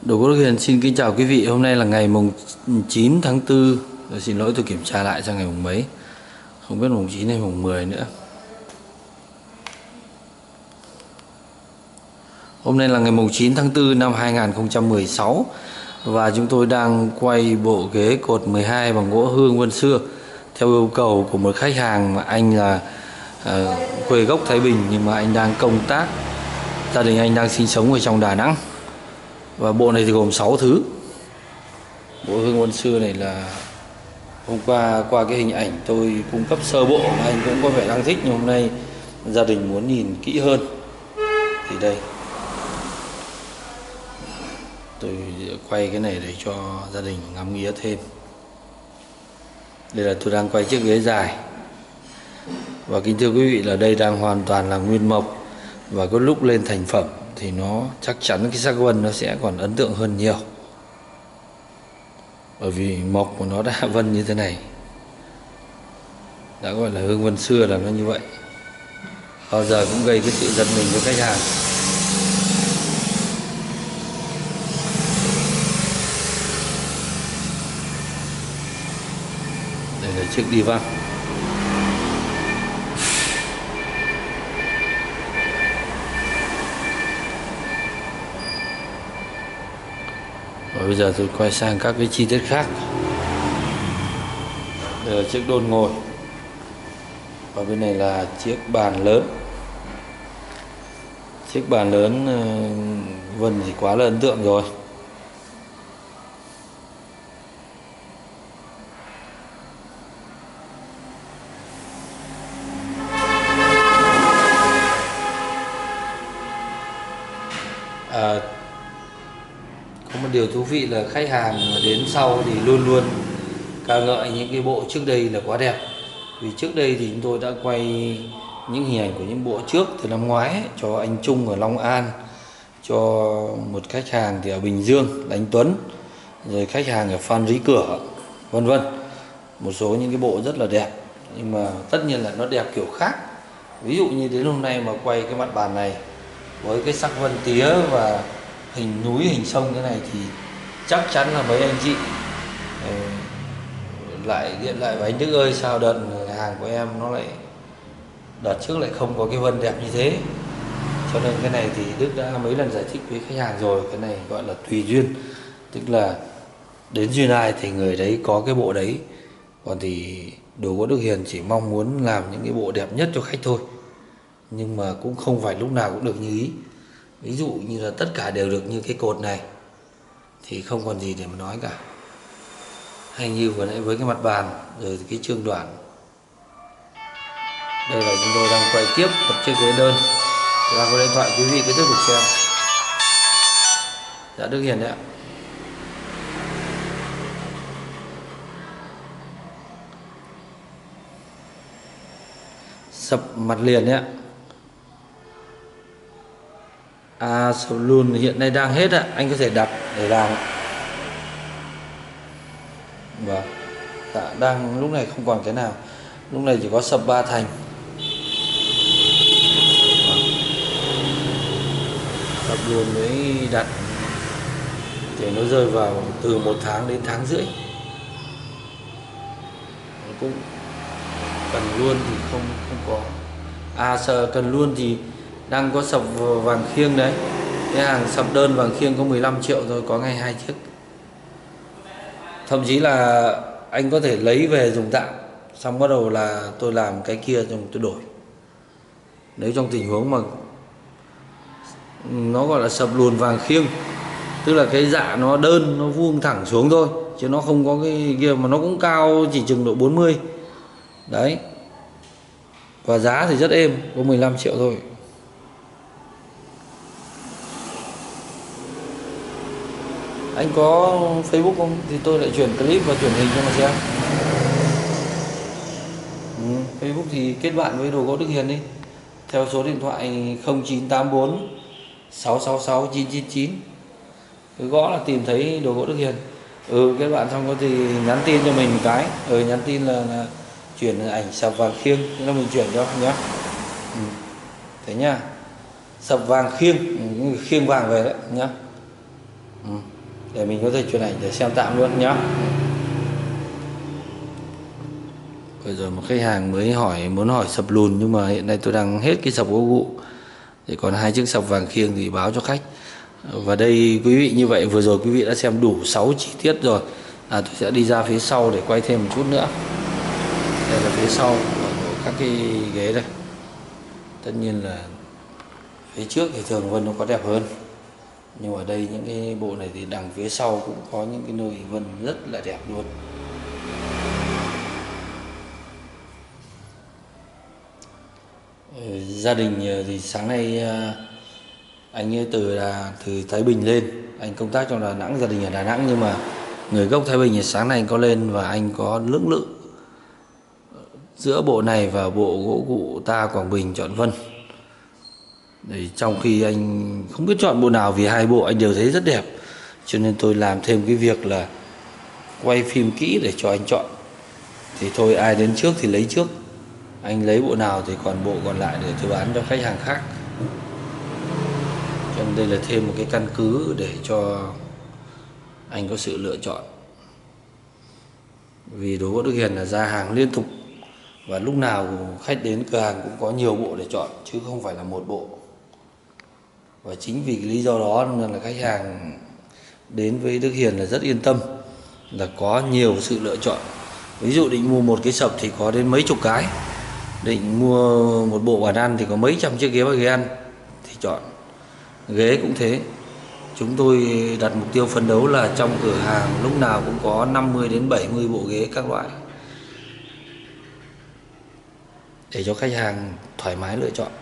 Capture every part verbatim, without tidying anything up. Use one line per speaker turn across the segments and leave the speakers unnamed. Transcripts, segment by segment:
Đồ Gỗ Đức Hiền xin kính chào quý vị. Hôm nay là ngày mùng chín tháng tư. Tôi xin lỗi, tôi kiểm tra lại sang ngày mùng mấy, không biết mùng chín hay mùng mười nữa. Hôm nay là ngày mùng chín tháng tư năm hai nghìn không trăm mười sáu. Và chúng tôi đang quay bộ ghế cột mười hai bằng gỗ hương Vân Xưa theo yêu cầu của một khách hàng mà anh là uh, quê gốc Thái Bình, nhưng mà anh đang công tác, gia đình anh đang sinh sống ở trong Đà Nẵng. Và bộ này thì gồm sáu thứ. Bộ hương Vân Xưa này là hôm qua qua cái hình ảnh tôi cung cấp sơ bộ mà anh cũng có vẻ đang thích, nhưng hôm nay gia đình muốn nhìn kỹ hơn thì đây, tôi quay cái này để cho gia đình ngắm nghía thêm. Đây là tôi đang quay chiếc ghế dài. Và kính thưa quý vị là đây đang hoàn toàn là nguyên mộc, và có lúc lên thành phẩm thì nó chắc chắn cái sắc vân nó sẽ còn ấn tượng hơn nhiều, bởi vì mộc của nó đã vân như thế này, đã gọi là hương Vân Xưa là nó như vậy, bao giờ cũng gây cái sự giật mình với khách hàng. Đây là chiếc đi văng. Và bây giờ tôi quay sang các cái chi tiết khác. Đây là chiếc đôn ngồi. Và bên này là chiếc bàn lớn. Chiếc bàn lớn vân thì quá là ấn tượng rồi. À, có một điều thú vị là khách hàng đến sau thì luôn luôn ca ngợi những cái bộ trước đây là quá đẹp. Vì trước đây thì chúng tôi đã quay những hình ảnh của những bộ trước từ năm ngoái ấy, cho anh Trung ở Long An, cho một khách hàng thì ở Bình Dương là anh Tuấn, rồi khách hàng ở Phan Rí Cửa, vân vân. Một số những cái bộ rất là đẹp, nhưng mà tất nhiên là nó đẹp kiểu khác. Ví dụ như đến hôm nay mà quay cái mặt bàn này với cái sắc vân tía và hình núi hình sông thế này thì chắc chắn là mấy anh chị lại điện lại với anh Đức ơi, sao đợt hàng của em nó lại đợt trước lại không có cái vân đẹp như thế. Cho nên cái này thì Đức đã mấy lần giải thích với khách hàng rồi, cái này gọi là tùy duyên, tức là đến duyên ai thì người đấy có cái bộ đấy. Còn thì Đồ Gỗ Đức Hiền chỉ mong muốn làm những cái bộ đẹp nhất cho khách thôi, nhưng mà cũng không phải lúc nào cũng được như ý. Ví dụ như là tất cả đều được như cái cột này thì không còn gì để mà nói cả. Hay như vừa nãy với cái mặt bàn rồi cái trương đoạn. Đây là chúng tôi đang quay tiếp một chiếc ghế đơn. Tôi đang có điện thoại, quý vị cứ tiếp tục xem. Dạ Đức Hiền đấy ạ. Sập mặt liền đấy ạ. À, sập lùn hiện nay đang hết ạ, anh có thể đặt để làm. Vâng, dạ, đang lúc này không còn cái nào, lúc này chỉ có sập ba thành. Vâng. Sập lùn mới đặt thì nó rơi vào từ một tháng đến tháng rưỡi. Nó cũng cần luôn thì không không có. À, sợ cần luôn thì đang có sập vàng khiêng đấy. Cái hàng sập đơn vàng khiêng có mười lăm triệu rồi, có ngay hai chiếc. Thậm chí là anh có thể lấy về dùng tạm, xong bắt đầu là tôi làm cái kia rồi tôi đổi. Nếu trong tình huống mà nó gọi là sập lùn vàng khiêng, tức là cái dạ nó đơn, nó vuông thẳng xuống thôi, chứ nó không có cái kia, mà nó cũng cao chỉ chừng độ bốn mươi. Đấy. Và giá thì rất êm, có mười lăm triệu thôi. Anh có Facebook không? Thì tôi lại chuyển clip và chuyển hình cho mà xem. Ừ, Facebook thì kết bạn với Đồ Gỗ Đức Hiền đi, theo số điện thoại không chín tám bốn sáu sáu sáu chín chín chín. Cứ gõ là tìm thấy Đồ Gỗ Đức Hiền. Ừ, kết bạn xong có thì nhắn tin cho mình một cái. Ừ, nhắn tin là, là chuyển ảnh sập vàng khiêng, thế là mình chuyển cho nhé. Ừ. Thế nhá. Sập vàng khiêng, khiêng vàng về đấy nhá. Ừ. Để mình có thể truyền ảnh để xem tạm luôn nhá. Bây giờ một khách hàng mới hỏi muốn hỏi sập lùn, nhưng mà hiện nay tôi đang hết cái sập gỗ gụ, thì còn hai chiếc sập vàng khiêng thì báo cho khách. Và đây quý vị, như vậy vừa rồi quý vị đã xem đủ sáu chi tiết rồi. À, tôi sẽ đi ra phía sau để quay thêm một chút nữa. Đây là phía sau của các cái ghế đây. Tất nhiên là phía trước thì thường vân nó có đẹp hơn, nhưng ở đây những cái bộ này thì đằng phía sau cũng có những cái nơi vân rất là đẹp luôn. Gia đình thì sáng nay anh ấy từ là từ Thái Bình lên, anh công tác trong Đà Nẵng, gia đình ở Đà Nẵng, nhưng mà người gốc Thái Bình thì sáng nay anh có lên và anh có lưỡng lự giữa bộ này và bộ gỗ gụ ta Quảng Bình chọn vân. Để trong khi anh không biết chọn bộ nào vì hai bộ anh đều thấy rất đẹp, cho nên tôi làm thêm cái việc là quay phim kỹ để cho anh chọn. Thì thôi, ai đến trước thì lấy trước, anh lấy bộ nào thì còn bộ còn lại để tôi bán cho khách hàng khác. Cho nên đây là thêm một cái căn cứ để cho anh có sự lựa chọn. Vì đồ gỗ Đức Hiền là ra hàng liên tục, và lúc nào khách đến cửa hàng cũng có nhiều bộ để chọn, chứ không phải là một bộ. Và chính vì cái lý do đó nên là khách hàng đến với Đức Hiền là rất yên tâm, là có nhiều sự lựa chọn. Ví dụ định mua một cái sập thì có đến mấy chục cái, định mua một bộ bàn ăn thì có mấy trăm chiếc ghế và ghế ăn thì chọn. Ghế cũng thế, chúng tôi đặt mục tiêu phấn đấu là trong cửa hàng lúc nào cũng có năm mươi đến bảy mươi bộ ghế các loại, để cho khách hàng thoải mái lựa chọn.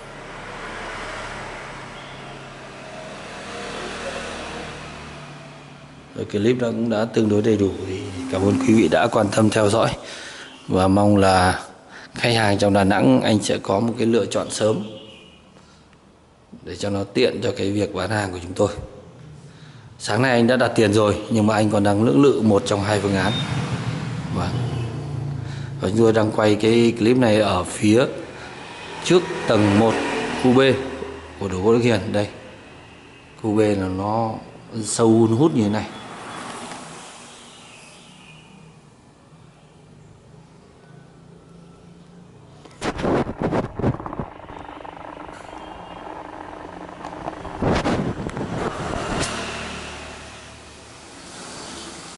Rồi clip đó cũng đã tương đối đầy đủ, thì cảm ơn quý vị đã quan tâm theo dõi, và mong là khách hàng trong Đà Nẵng anh sẽ có một cái lựa chọn sớm để cho nó tiện cho cái việc bán hàng của chúng tôi. Sáng nay anh đã đặt tiền rồi, nhưng mà anh còn đang lưỡng lự một trong hai phương án. Và, và chúng tôi đang quay cái clip này ở phía trước tầng một khu B của đồ gỗ Đức Hiền. Đây, khu B là nó sâu hun hút như thế này.